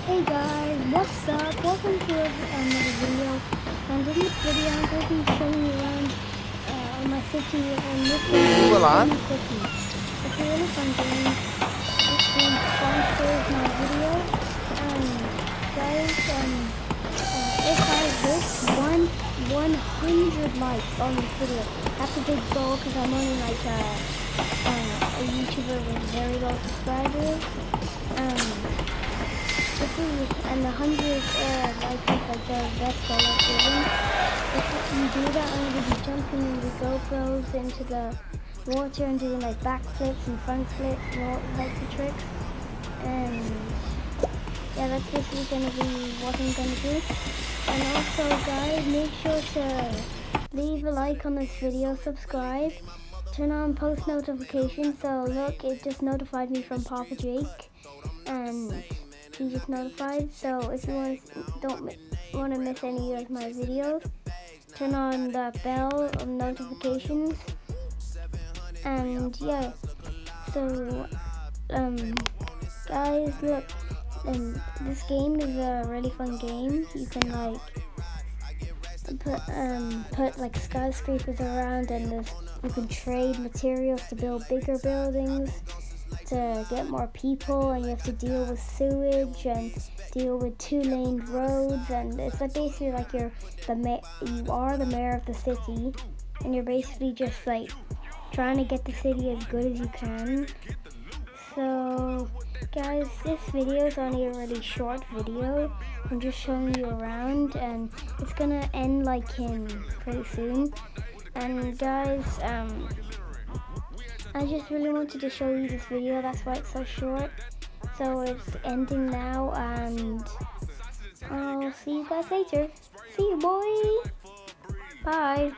Hey guys, what's up? Welcome to another video. And in this video, I'm going to be showing you around my city and this game is SimCity. It's a really fun game. This game sponsors my video. And guys, if I hit 100 likes on this video, that's a big goal because I'm only like a YouTuber with very low subscribers. And 100 likes is like the best goal I've given. If you do that, I'm going to be jumping in the GoPros into the water and doing like backflips and front flips and all types of tricks. And yeah, that's basically going to be what I'm going to do. And also guys, make sure to leave a like on this video, subscribe, turn on post notifications. So look, it just notified me from Papa Jake. And he just notified, so if you don't want to miss any of my videos, turn on the bell of notifications. And yeah, so guys, look, this game is a really fun game. You can like put like skyscrapers around, and you can trade materials to build bigger buildings, to get more people, and you have to deal with sewage and deal with 2-lane roads. And it's like basically like you are the mayor of the city, and you're basically just like trying to get the city as good as you can. So guys, this video is only a really short video. I'm just showing you around, and it's gonna end like in pretty soon. And guys, I just really wanted to show you this video, that's why it's so short. So it's ending now, and I'll see you guys later. See you, boy. Bye.